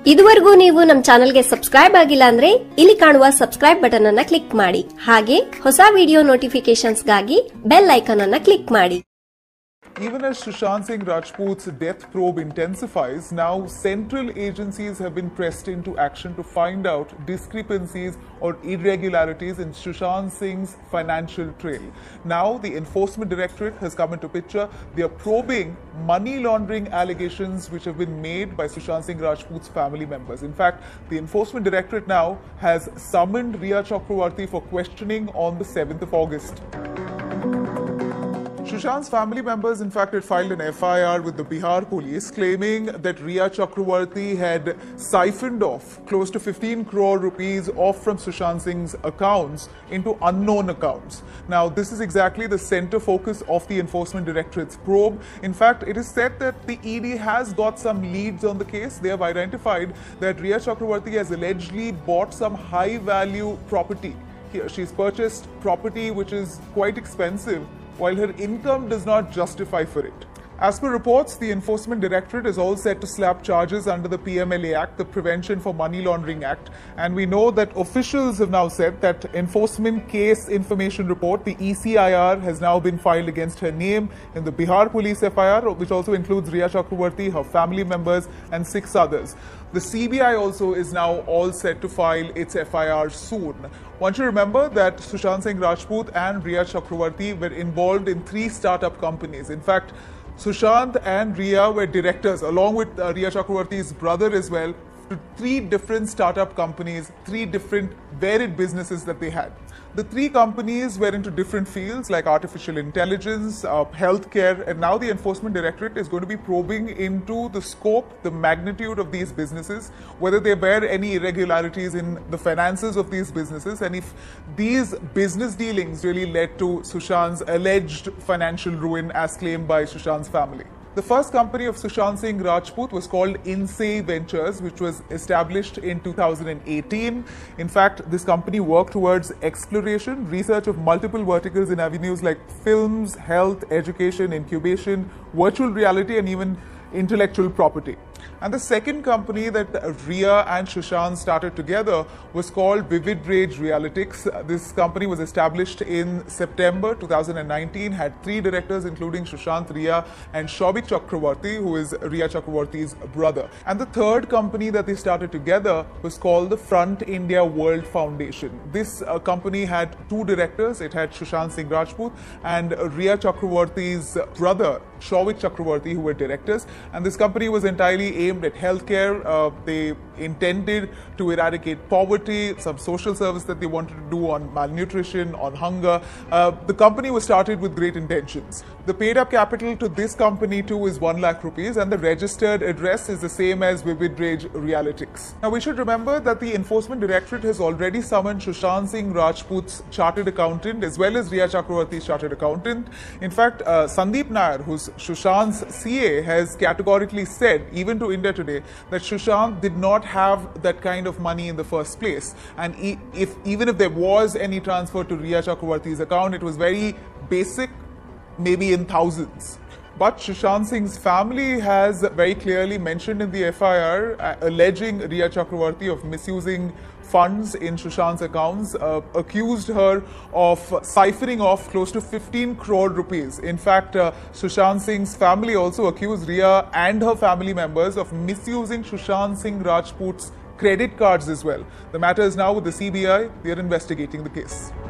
ಇದುವರೆಗೂ ನೀವು ನಮ್ಮ ಚಾನೆಲ್ಗೆ ಸಬ್ಸ್ಕ್ರೈಬ್ ಆಗಿಲ್ಲ ಅಂದ್ರೆ ಇಲ್ಲಿ ಕಾಣುವ ಸಬ್ಸ್ಕ್ರೈಬ್ ಬಟನ್ ಅನ್ನು ಕ್ಲಿಕ್ ಮಾಡಿ. ಹಾಗೆ ಹೊಸ ವಿಡಿಯೋ ನೋಟಿಫಿಕೇಶನ್ಸ್ಗಾಗಿ ಬೆಲ್ ಐಕಾನ್ ಅನ್ನು ಕ್ಲಿಕ್ ಮಾಡಿ. Even as Sushant Singh Rajput's death probe intensifies, now central agencies have been pressed into action to find out discrepancies or irregularities in Sushant Singh's financial trail. Now the Enforcement Directorate has come into picture. They are probing money laundering allegations which have been made by Sushant Singh Rajput's family members. In fact, the Enforcement Directorate now has summoned Rhea Chakravarti for questioning on the 7th of August. Sushant's family members, in fact, had filed an FIR with the Bihar police claiming that Rhea Chakravarti had siphoned off close to 15 crore rupees off from Sushant Singh's accounts into unknown accounts. Now, this is exactly the center focus of the Enforcement Directorate's probe. In fact, it is said that the ED has got some leads on the case. They have identified that Rhea Chakravarti has allegedly bought some high-value property. Here, she's purchased property which is quite expensive, while her income does not justify for it. As per reports, the Enforcement Directorate is all set to slap charges under the PMLA Act, the Prevention for Money Laundering Act, and we know that officials have now said that Enforcement Case Information Report, the ECIR, has now been filed against her name in the Bihar Police FIR, which also includes Rhea Chakravarti, her family members, and 6 others. The CBI also is now all set to file its FIR soon. One should remember that Sushant Singh Rajput and Rhea Chakravarti were involved in 3 startup companies. In fact, Sushant and Rhea were directors, along with Rhea Chakravarti's brother as well, to 3 different startup companies, 3 different varied businesses that they had. The 3 companies were into different fields like artificial intelligence, healthcare, and now the Enforcement Directorate is going to be probing into the scope, the magnitude of these businesses, whether there were any irregularities in the finances of these businesses, and if these business dealings really led to Sushant's alleged financial ruin as claimed by Sushant's family. The first company of Sushant Singh Rajput was called Insay Ventures, which was established in 2018. In fact, this company worked towards exploration, research of multiple verticals in avenues like films, health, education, incubation, virtual reality, and even intellectual property. And the second company that Rhea and Sushant started together was called Vivid Rage Realitics. This company was established in September 2019, had 3 directors including Sushant, Rhea and Shobik Chakravarti, who is Rhea Chakravarti's brother. And the third company that they started together was called the Front India World Foundation. This company had 2 directors. It had Sushant Singh Rajput and Rhea Chakravarti's brother, Shobik Chakravarti, who were directors. And this company was entirely aimed at healthcare. They intended to eradicate poverty, some social service that they wanted to do on malnutrition, on hunger. The company was started with great intentions. The paid up capital to this company too is 1 lakh rupees, and the registered address is the same as Vivid Rage Realitics. Now we should remember that the Enforcement Directorate has already summoned Sushant Singh Rajput's chartered accountant as well as Rhea Chakravarti's chartered accountant. In fact, Sandeep Nair, who's Sushant's CA, has categorically said, even to India Today, that Sushant did not have that kind of money in the first place, and even if there was any transfer to Rhea Chakravarti's account, it was very basic, maybe in thousands. But Sushant Singh's family has very clearly mentioned in the FIR alleging Rhea Chakravarti of misusing funds in Sushant's accounts, accused her of siphoning off close to 15 crore rupees. In fact, Sushant Singh's family also accused Rhea and her family members of misusing Sushant Singh Rajput's credit cards as well. The matter is now with the CBI. They are investigating the case.